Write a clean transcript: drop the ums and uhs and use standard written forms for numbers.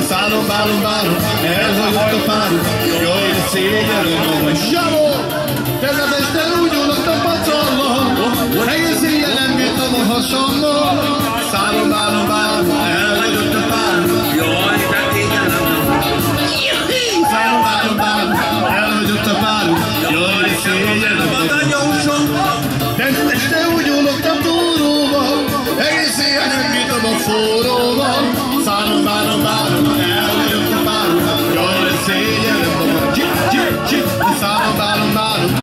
Szállom, várom, elhagyott a párom, jaj, de szégyellem a zsavó! Tegnap este úgy ullottam pacallal, egész éjjel nem bírtam a hasammal. Szállom, várom, elhagyott a párom, jaj, de szégyellem a zsavó! Szállom, várom, elhagyott a párom, jaj, de szégyellem a zsavó! Tegnap este úgy